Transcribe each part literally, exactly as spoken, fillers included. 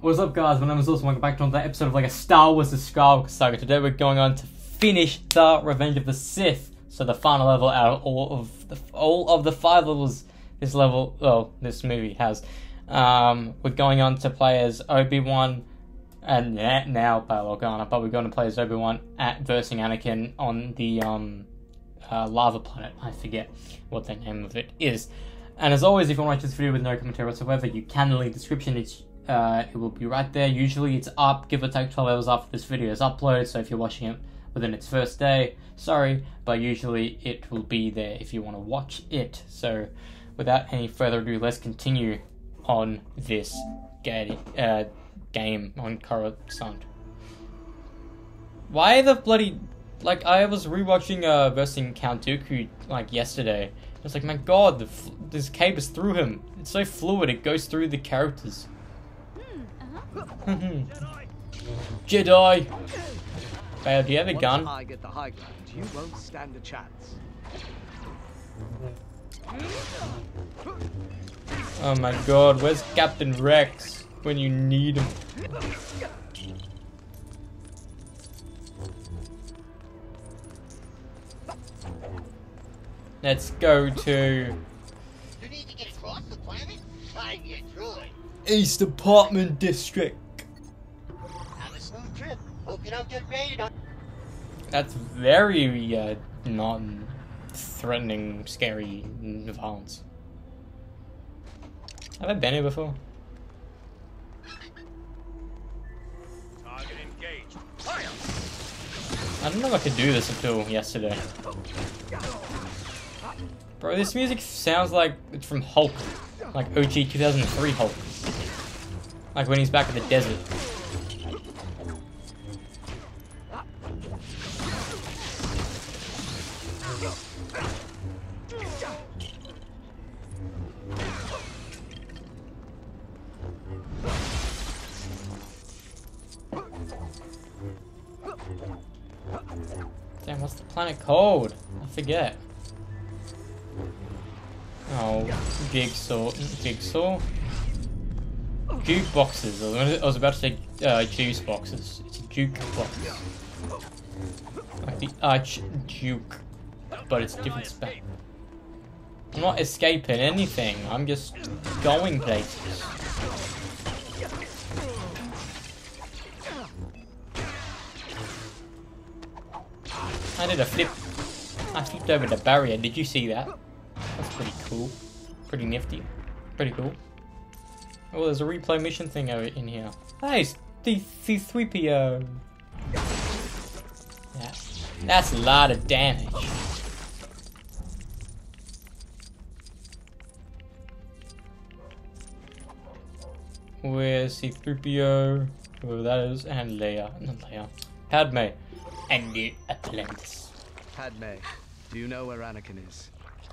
What's up, guys? My name is Lawson. Welcome back to another episode of like a Star Wars The Skywalker Saga. Today we're going on to finish the Revenge of the Sith. So the final level out of all of the all of the five levels this level, well, this movie has. Um, we're going on to play as Obi-Wan and now Bail Organa, but we're going to play as Obi-Wan at versing Anakin on the um uh, lava planet. I forget what the name of it is. And as always, if you want to watch this video with no commentary whatsoever, you can leave the description. It's Uh, it will be right there. Usually it's up, give or take twelve hours after this video is uploaded, so if you're watching it within its first day, sorry, but usually it will be there if you want to watch it. So without any further ado, let's continue on this ga uh, game on Coruscant. Why the bloody... Like, I was rewatching uh, versing Count Dooku, like, yesterday. I was like, my god, the f this cape is through him. It's so fluid, it goes through the characters. Jedi! Bail, do you have a gun? Once I get the high ground, you won't stand a chance. Oh my god, where's Captain Rex when you need him? Let's go to... You need to get across the planet? Find your droid. East Apartment District. Have a smooth trip. Hope you don't get raided on. That's very uh, non-threatening, scary violence. Have I been here before? Target engaged. I don't know if I could do this until yesterday. Bro, this music sounds like it's from Hulk. Like O G two thousand three Hulk. Like when he's back in the desert. Damn, what's the planet called? I forget. Oh, Jigsaw. Jigsaw? Jukeboxes. I was, I was about to say uh, juice boxes. It's a jukebox. Like the Archduke, but it's a different spec. I'm not escaping anything. I'm just going places. I did a flip. I flipped over the barrier. Did you see that? That's pretty cool. Pretty nifty. Pretty cool. Oh, there's a replay mission thing over in here. Hey, C three P O. Yeah, that's a lot of damage. Where's C three P O? Whoever that is, and Leia. Not Leia. Padme. And the Atlantis. Padme, do you know where Anakin is?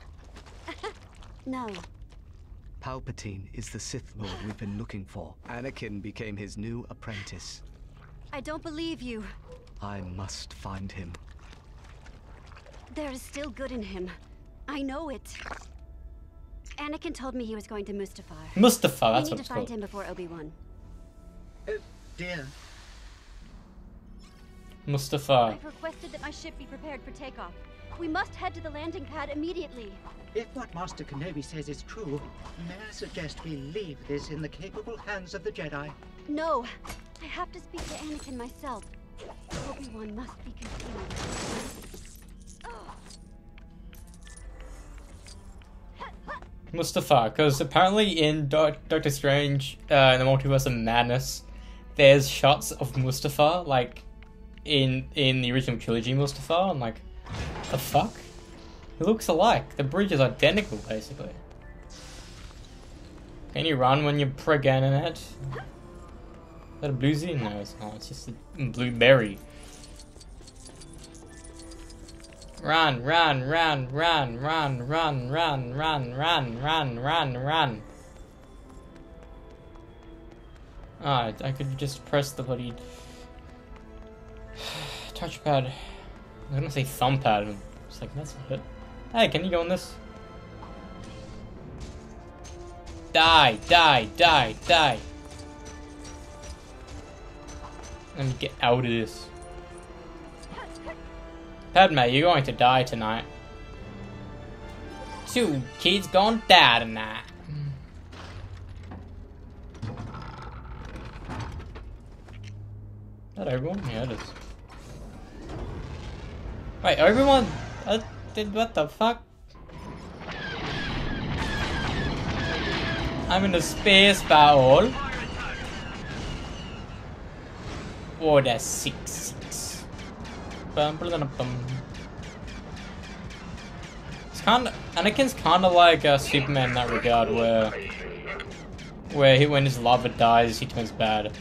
No. Palpatine is the Sith Lord we've been looking for. Anakin became his new apprentice. I don't believe you. I must find him. There is still good in him. I know it. Anakin told me he was going to Mustafar. Mustafar, that's we what need it's to find called. him before Obi-Wan. Oh, dear. Mustafar. I've requested that my ship be prepared for takeoff. We must head to the landing pad immediately. If what Master Kenobi says is true, may I suggest we leave this in the capable hands of the Jedi? No, I have to speak to Anakin myself. Obi-Wan must be contained. Mustafar, because apparently in Do Doctor Strange, uh, in the Multiverse of Madness, there's shots of Mustafar, like, in in the original trilogy Mustafar. I'm like, the fuck? He looks alike. The bridge is identical, basically. Can you run when you're pregnant? Is that a bluesy? No, it's not. It's just a blueberry. Run, run, run, run, run, run, run, run, run, run, run, run. Ah, I could just press the bloody touchpad. I was gonna say thumb pad. It's like, that's not it. Hey, can you go on this? Die, die, die, die. Let me get out of this. Padme, you're going to die tonight. Two kids gonna die tonight. Is that Obi-Wan? Yeah, it is. Wait, Obi-Wan? Uh, did what the fuck? I'm in a space battle. Order six six. Bum, bum, bum, bum. It's kind of Anakin's kind of like uh, Superman in that regard, where where he, when his lover dies, he turns bad.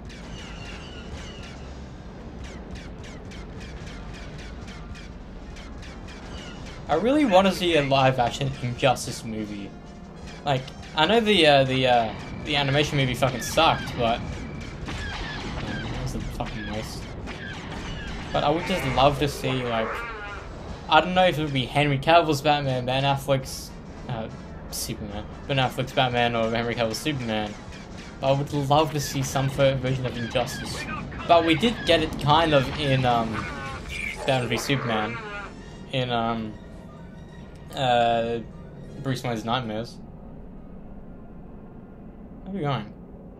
I really want to see a live-action Injustice movie. Like, I know the uh, the uh, the animation movie fucking sucked, but it was a fucking waste. But I would just love to see, like, I don't know if it would be Henry Cavill's Batman, Ben Affleck's uh, Superman, Ben Affleck's Batman, or Henry Cavill's Superman. But I would love to see some version of Injustice. But we did get it kind of in um, Batman v Superman, in um, uh, Bruce Wayne's Nightmares. Where are we going?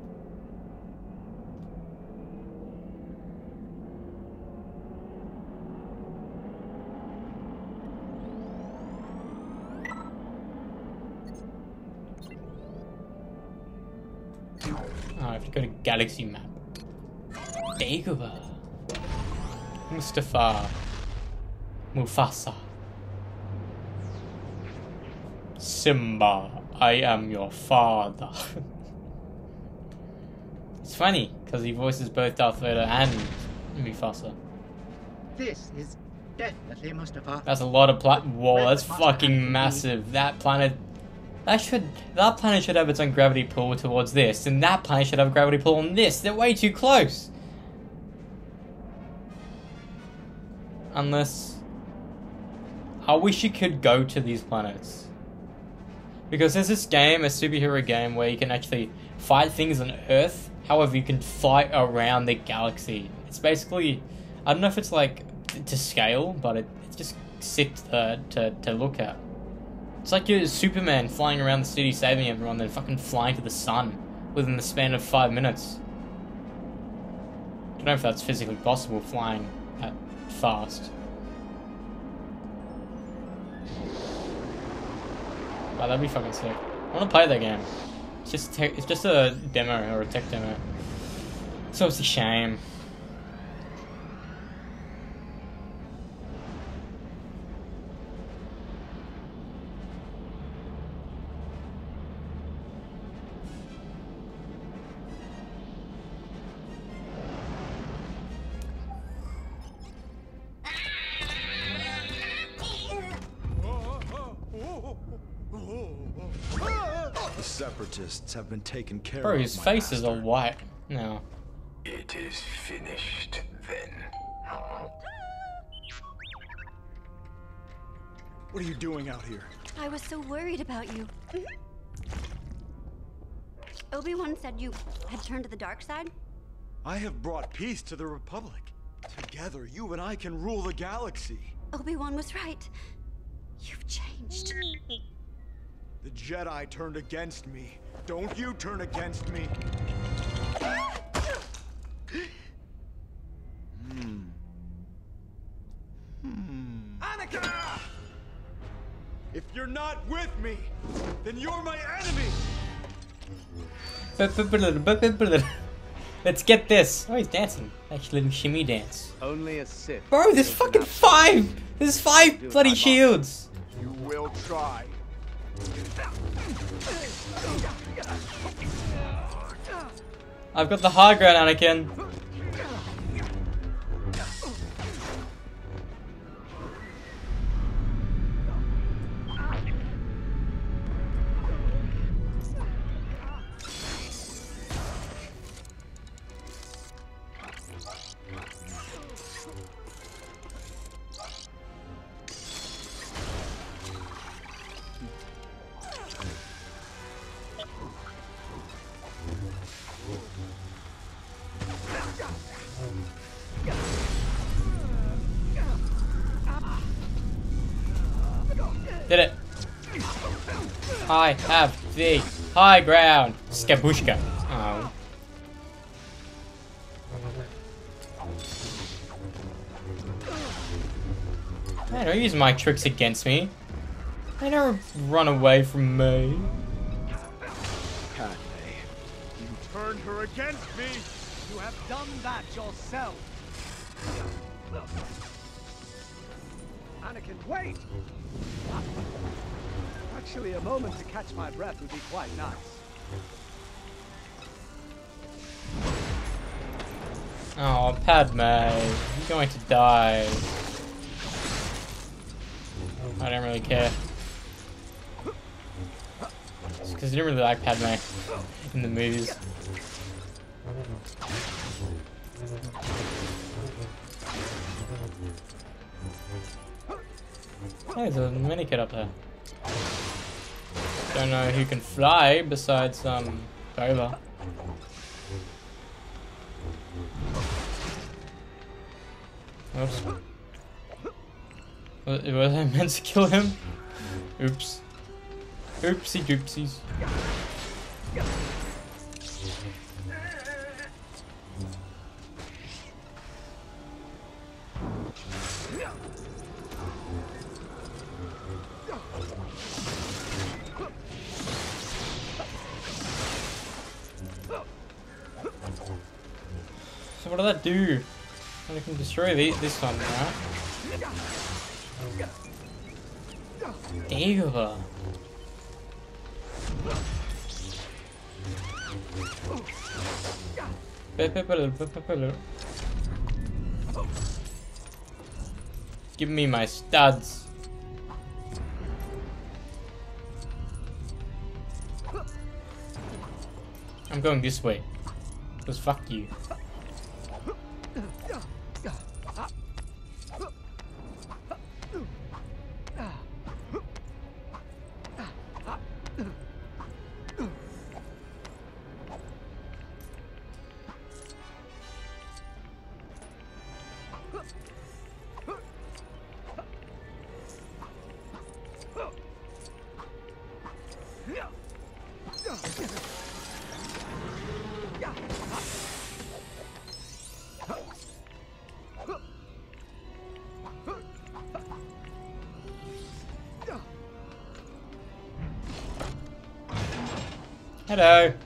Oh, I have to go to Galaxy Map. Dagobah. Mustafa. Mufasa. Simba, I am your father. It's funny, because he voices both Darth Vader and Mufasa. This is definitely Mustafa. That's a lot of pla- Whoa, that's fucking massive. That planet... That should... That planet should have its own gravity pull towards this, and that planet should have a gravity pull on this. They're way too close. Unless... I wish you could go to these planets. Because there's this game, a superhero game, where you can actually fight things on Earth. However, you can fight around the galaxy. It's basically... I don't know if it's like to scale, but it, it's just sick to, to, to look at. It's like you're Superman flying around the city saving everyone, then fucking flying to the sun within the span of five minutes. I don't know if that's physically possible, flying that fast. Wow, that'd be fucking sick. I want to play that game. It's just tech, it's just a demo or a tech demo. So it's a shame. The Separatists have been taken care Bro, of. his my face is all master. white now. It is finished, then. What are you doing out here? I was so worried about you. Obi-Wan said you had turned to the dark side? I have brought peace to the Republic. Together, you and I can rule the galaxy. Obi-Wan was right. You've changed. The Jedi turned against me. Don't you turn against me. Hmm. Hmm. Anakin! If you're not with me, then you're my enemy! Let's get this. Oh, he's dancing. Actually, little shimmy dance. Only a Sith. Bro, there's is fucking enough. five! There's five Do bloody my shields! You will try. I've got the high ground, Anakin. I have the high ground. Skabushka. Oh. Hey, don't use my tricks against me. They never run away from me. Padme, you turned her against me. You have done that yourself. Anakin, wait! Actually, a moment to catch my breath would be quite nice. Oh, Padme, you're going to die. I don't really care. It's because I didn't really like Padme in the movies. Oh, there's a mini kid up there. Don't know who can fly besides um Boba. Oops. Was, was I meant to kill him? Oops. Oopsie doopsies. So what did that do? I can destroy the, this one, right? Dagobah. Give me my studs. I'm going this way. Because fuck you. Hello.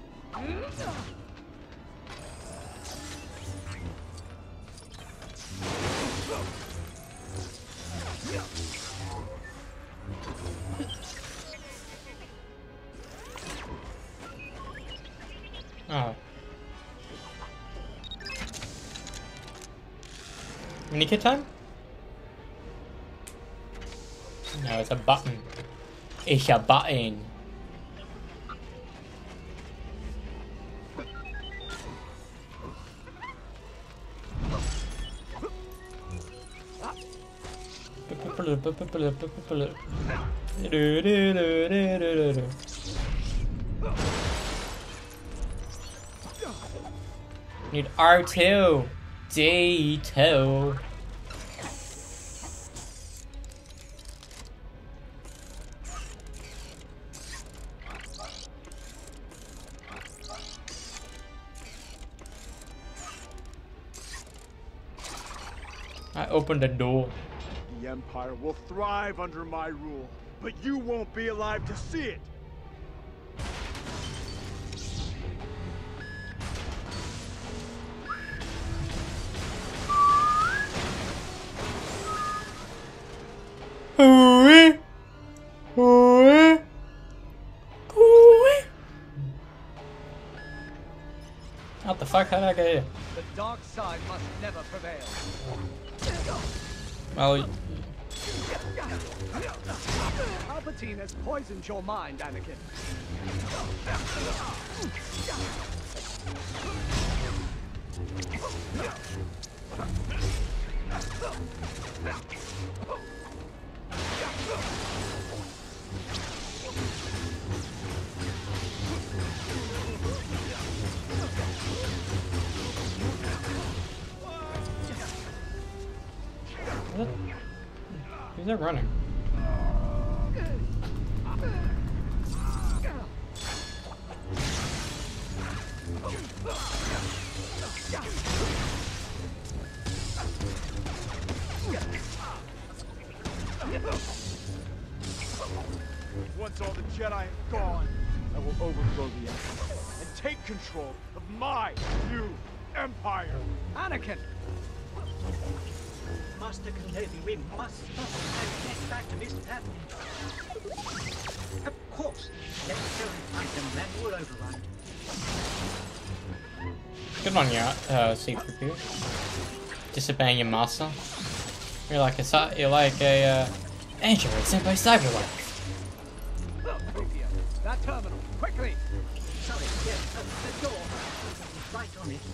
Oh. Mini kit time? No, it's a button. It's a button. Need R two, D two. I opened the door. The Empire will thrive under my rule, but you won't be alive to see it. What the fuck? How did I get here? The dark side must never prevail. Well, Palpatine has poisoned your mind, Anakin. who's that running? I am gone, I will overthrow the Empire and take control of my new empire. Anakin! Master Kenobi, we must stop and get back to Miss Padme. Of course. Let's go and find the manual override. Good on you, uh, C three P O. Disobeying your master. You're like a cy- you're like a uh, android sent by Cyberlife. That terminal, quickly! Sorry, yes, uh, the door. Right on it.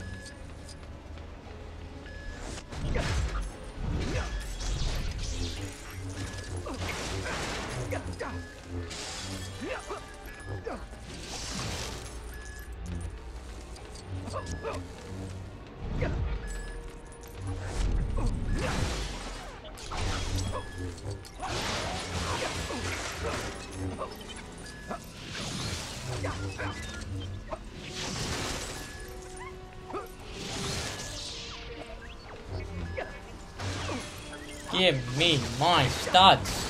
Give me my studs.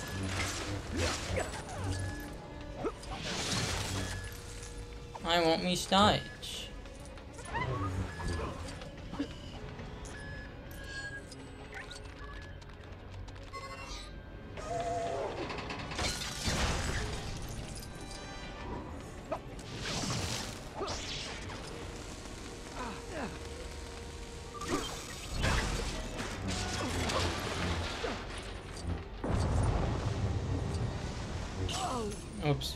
I want me studs. Oops.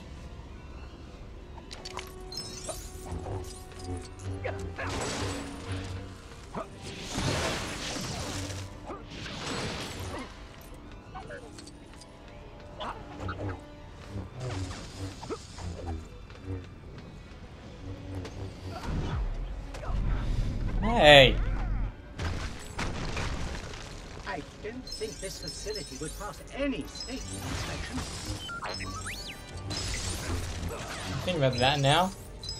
Hey. I don't think this facility would pass any safety inspection. Think about that now.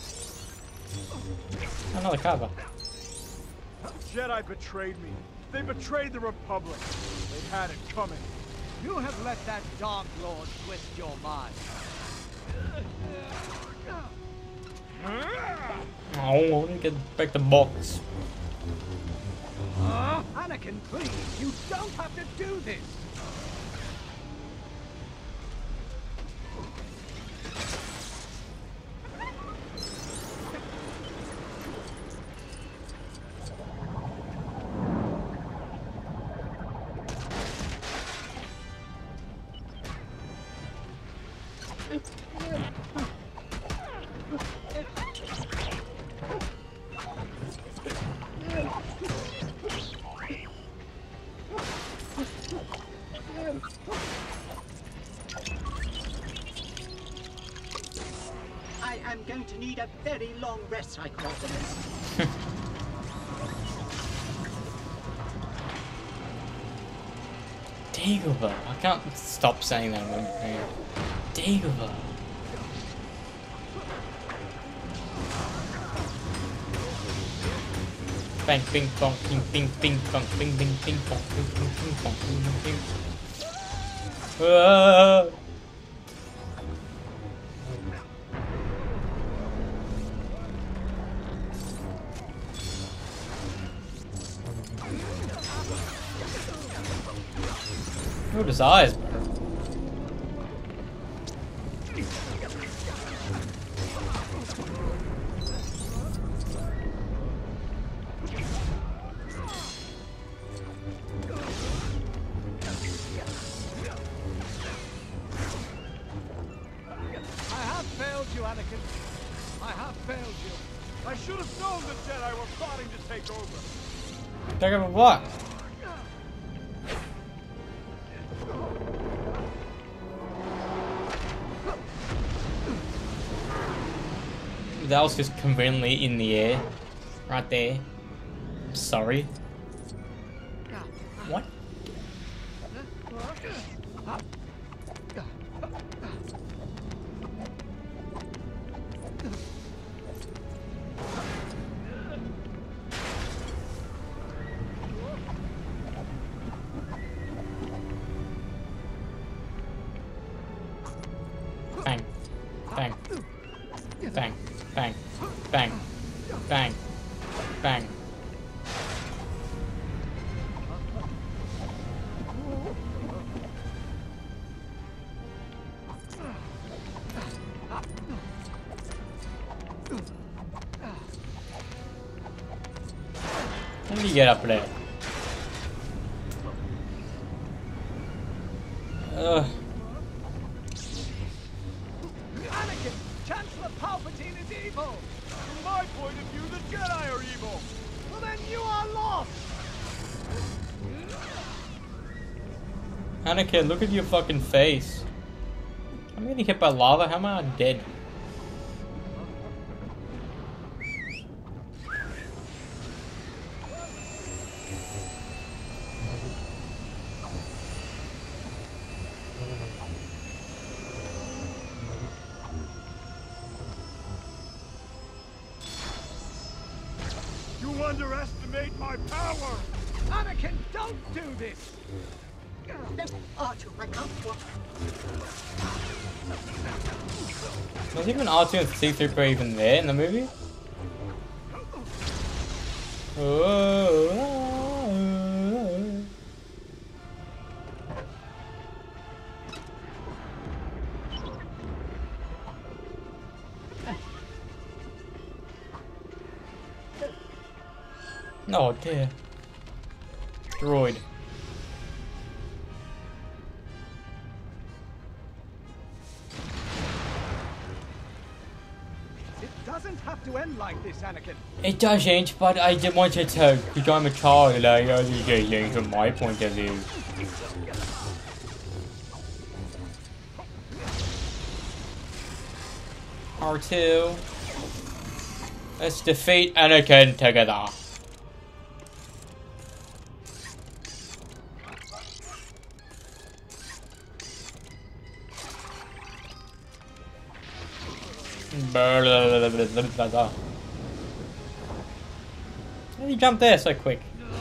Another cover. The Jedi betrayed me. They betrayed the Republic. They had it coming. You have let that Dark Lord twist your mind. Oh, let me get back the box. Uh, Anakin, please, you don't have to do this. I am going to need a very long rest cycle after this. Dagobah. I can't stop saying that in my brain. Dagobah. Bang, ping, pong, ping, ping, ping, pong, ping, ping, ping, pong, ping, ping, ping, pong, ping, ping, ping. Whoa. Look at his eyes, bro. Anakin. I have failed you. I should have known the Jedi were plotting to take over. Take over what? That was just conveniently in the air. Right there. I'm sorry. What? Bang. Bang. How do you get up there? Ugh. Anakin, Chancellor Palpatine is evil! From my point of view, the Jedi are evil! Well then you are lost! Anakin, look at your fucking face. I'm getting hit by lava. How am I not dead? You underestimate my power! Anakin, don't do this! No, R two, I can't watch. Was even R two and C three P O even there in the movie? Oh. Oh dear. Droid. It doesn't have to end like this, Anakin. It doesn't, but I did want it to, because I'm a child, I only get things from my point of view. R two. Let's defeat Anakin together. How did you jump there so quick?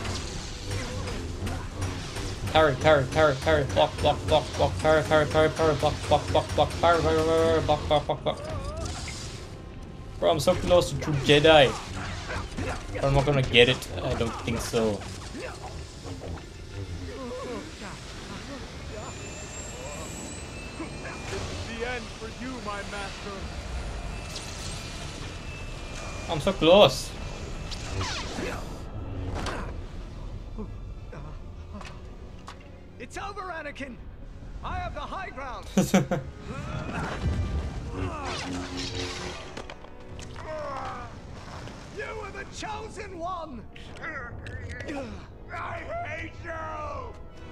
Parry, parry, parry, parry, block, block, block, block, parry, parry, parry, parry, block, block, block, block, parry, parry, parry, block, block, block, block. Bro, I'm so close to true Jedi. But I'm not gonna get it. I don't think so. The end for you, my master. I'm so close. It's over, Anakin! I have the high ground! You are the chosen one! I hate you!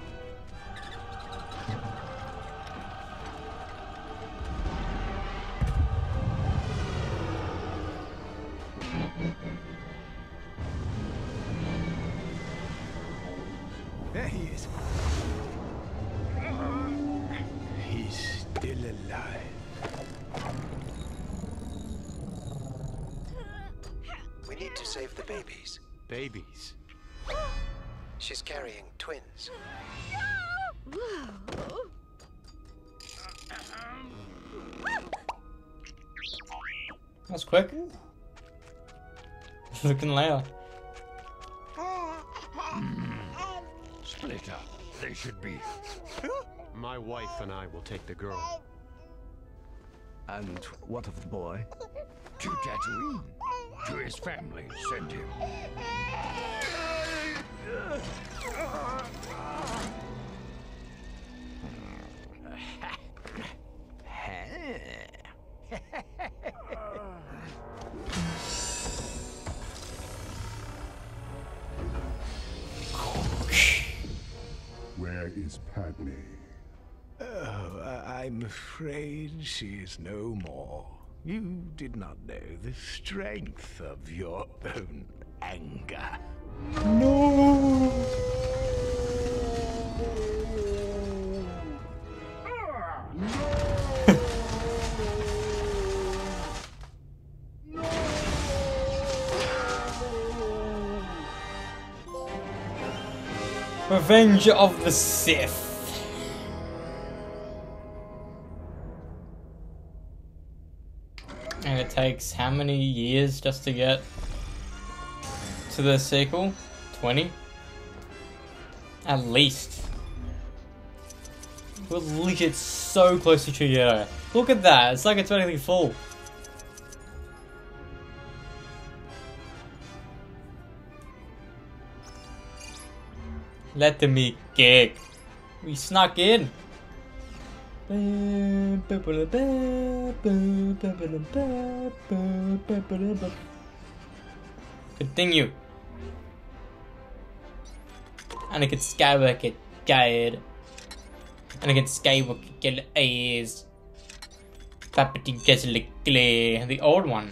There he is. He's still alive. We need to save the babies. Babies. She's carrying twins. That's quick. Looking loud. Split up. They should be. My wife and I will take the girl. And what of the boy? To Tatooine. To his family. Send him. Where is Padme? Oh, I- I'm afraid she is no more. You did not know the strength of your own anger. No. Revenge of the Sith. And it takes how many years just to get to the sequel? twenty? At least. We're legit so close to True Jedi. Look at that, it's like it's only full. Let me gig. We snuck in. Continue. Anakin Skywalker died. Anakin Skywalker get is Palpatine gets clear. The old one.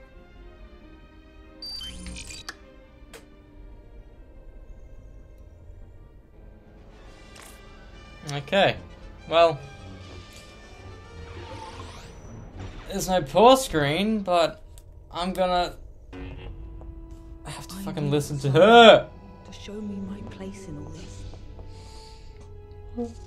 Okay, well, there's no pause screen, but I'm gonna have to fucking listen to her. To show me my place in all this.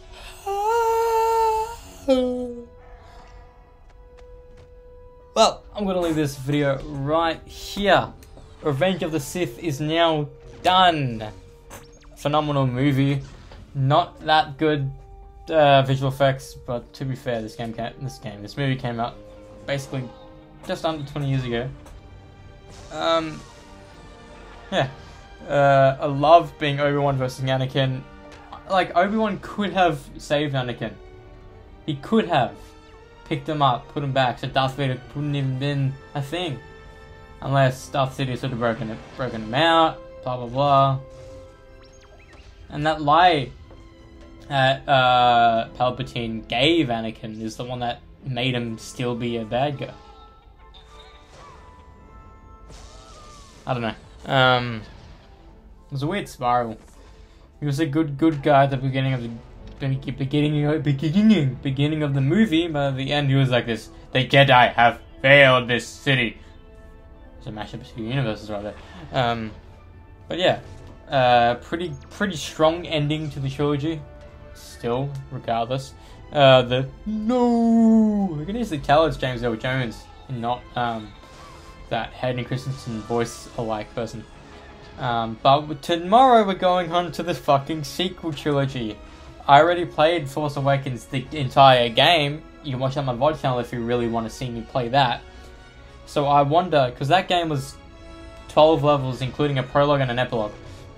Well, I'm gonna leave this video right here. Revenge of the Sith is now done. Phenomenal movie. Not that good uh, visual effects, but to be fair, this game, came, this game, this movie came out basically just under twenty years ago. Um, yeah, uh, I love being Obi-Wan versus Anakin. Like, Obi-Wan could have saved Anakin. He could have picked him up, put him back, so Darth Vader couldn't even been a thing, unless Darth Sidious would have broken it, broken him out. Blah blah blah. And that lie that uh, Palpatine gave Anakin is the one that made him still be a bad guy. I don't know. Um, it was a weird spiral. He was a good, good guy at the beginning of the beginning, beginning, beginning of the movie, but at the end he was like this: "The Jedi have failed this city." It's a mashup of two universes right there. Um, but yeah, uh, pretty, pretty strong ending to the trilogy. Still, regardless, uh, the no, we can easily tell it's James Earl Jones and not um that Hayden Christensen voice alike person. Um, but tomorrow we're going on to the fucking sequel trilogy. I already played Force Awakens the entire game. You can watch that on my V O D channel if you really want to see me play that. So I wonder, because that game was twelve levels, including a prologue and an epilogue.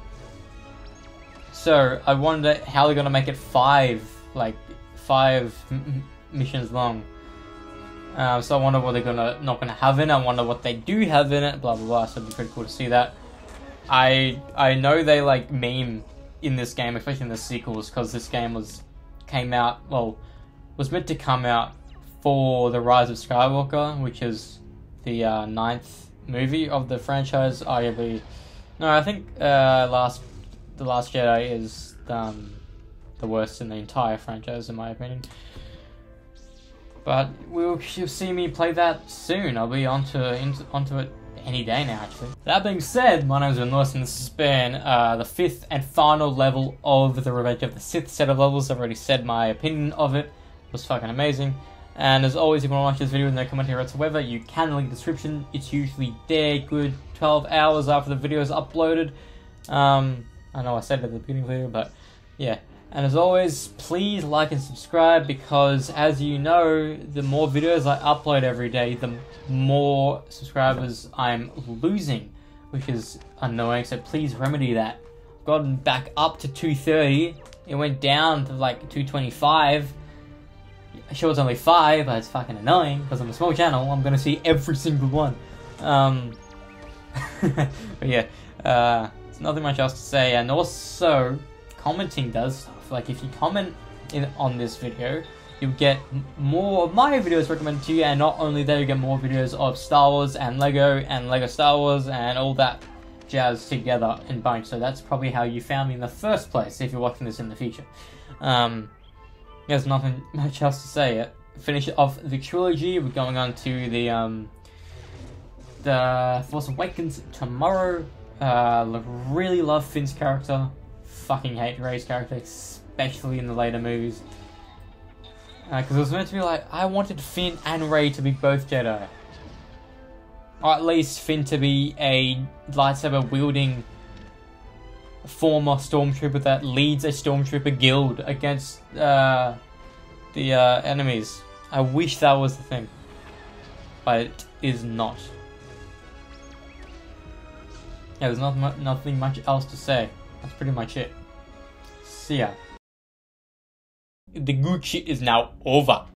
So I wonder how they're gonna make it five, like five m missions long. Uh, so I wonder what they're gonna not gonna have in it. I wonder what they do have in it. Blah blah blah. So it'd be pretty cool to see that. I I know they like meme in this game, especially in the sequels, because this game was came out well was meant to come out for the Rise of Skywalker, which is the uh, ninth movie of the franchise. Arguably, no, I think uh, last the Last Jedi is um, the worst in the entire franchise, in my opinion. But we'll you'll see me play that soon. I'll be onto into, onto it any day now, actually. That being said, my name is Ben Lewis, and this has been uh, the fifth and final level of the Revenge of the Sith set of levels. I've already said my opinion of it. It was fucking amazing. And as always, if you want to watch this video with no commentary whatsoever, you can link the description. It's usually there, good twelve hours after the video is uploaded. Um, I know I said it at the beginning of the video, but yeah. And as always, please like and subscribe, because as you know, the more videos I upload every day, the more subscribers I'm losing, which is annoying, so please remedy that. I've gotten back up to two thirty, it went down to like two twenty-five. Sure, it's only five, but it's fucking annoying, because I'm a small channel, I'm gonna see every single one. Um, but yeah, uh, there's nothing much else to say, and also, commenting does stuff. Like, if you comment in on this video, you'll get more of my videos recommended to you, and not only that, you get more videos of Star Wars and Lego and Lego Star Wars and all that jazz together in bunch. So that's probably how you found me in the first place, if you're watching this in the future. Um, there's nothing much else to say yet. Finish off the trilogy, we're going on to the um, the Force Awakens tomorrow. Uh, really love Finn's character. Fucking hate Rey's character, especially in the later movies. Because uh, it was meant to be like, I wanted Finn and Rey to be both Jedi. or at least Finn to be a lightsaber wielding former stormtrooper that leads a stormtrooper guild against uh, the uh, enemies. I wish that was the thing, but it is not. Yeah, there's not mu nothing much else to say. That's pretty much it. See ya. The good shit is now over.